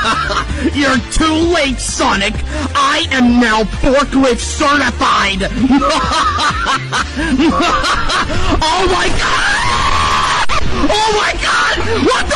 You're too late, Sonic. I am now forklift certified. Oh my god! Oh my god! What